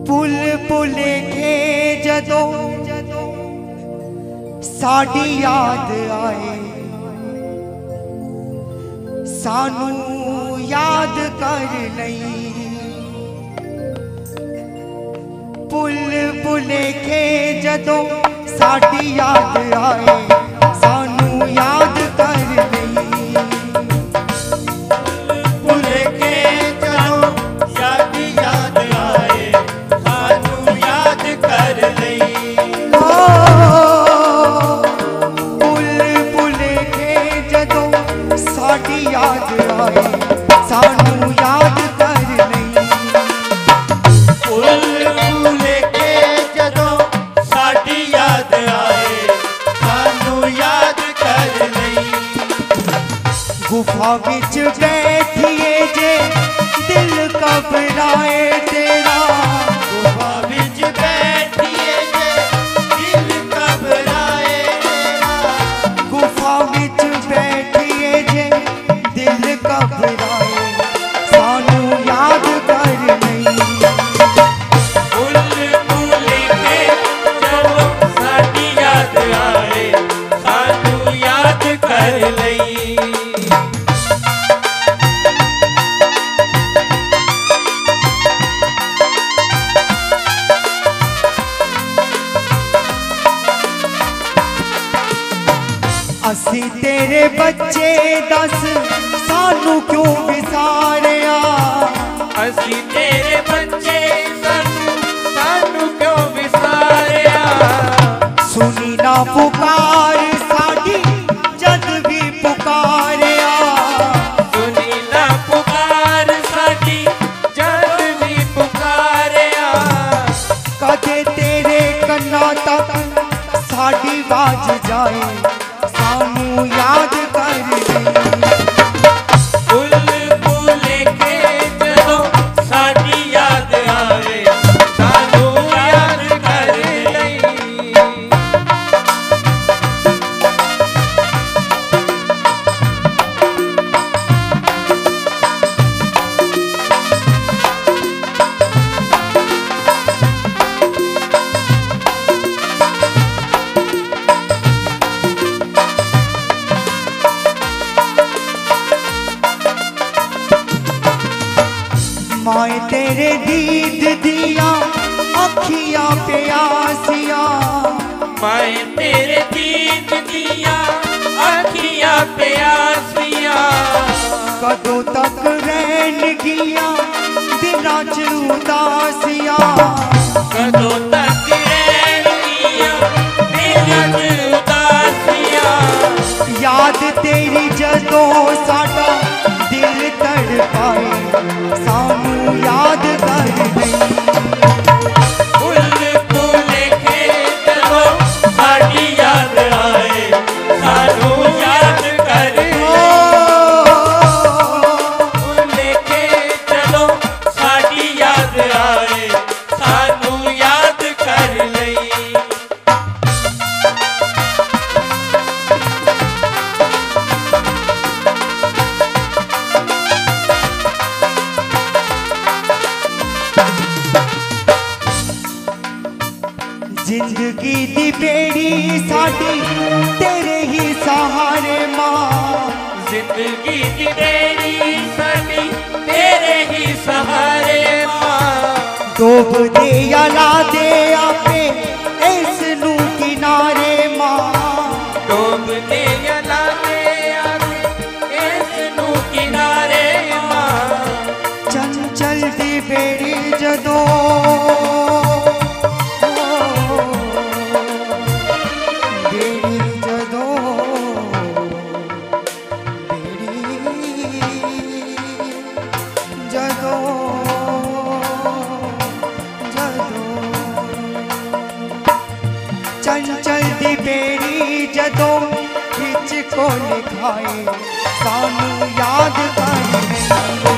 पुल भुलेखे जदों साडी याद आए, सानू याद कर नहीं। पुल भुलेखे जदों साडी याद आए, सानू याद कर नहीं। भुलेखे जदों साडी याद आए, सानू याद कर नहीं। पुल भुलेखे जदों साडी याद आए, सानू याद कर नहीं। पुल भुलेखे जदों साडी याद आए, सानू याद कर नहीं। गुफा विच बैठिए जे दिल घबराए तेरा, गुफा विच बैठिए जे दिल घबराए तेरा। गुफा विच बैठिए जे दिल घबराए, सानू याद कर नहीं। पुल भुलेखे जदों साडी याद आए, सानू याद कर नहीं। असी तेरे बच्चे दस सानू क्यों विसारिया। असी तेरे बच्चे सानू क्यों विसारिया। सुनी ना पुकार साडी जद भी पुकारिया। सुनी ना पुकार साडी जद भी पुकारिया। कदे तेरे कन्ना तक साडी आवाज जाए, सानू याद कर नहीं। पुल भुलेखे जदों साडी याद आए, सानू याद कर नहीं। माए तेरे दीद दिया अखियां प्यासिया। माए तेरे दीद दिया अखियां प्यासिया। कदों तक रहन गिया दिलां च उदासिया। कदों तक रहनिया दिलां च उदासिया। याद तेरी जदों साडा दिल तड़पाए, सानू याद कर नहीं। पुल भुलेखे जदों साडी याद आए, सानू याद कर नहीं। भुलेखे जदों साडी याद आए, सानू याद कर नहीं। जिंदगी दी बेड़ी साडी तेरे ही सहारे मां। जिंदगी की बेड़ी साडी तेरे ही सहारे मां। डोब दे या ला दे आपे इस नू किनारे मां। डोब दे या ला दे आके इस नू किनारे मां। चंचल दी बेड़ी जदों चंचल दी बेड़ी जदों खिच को लिखाए, सानू याद कर नहीं।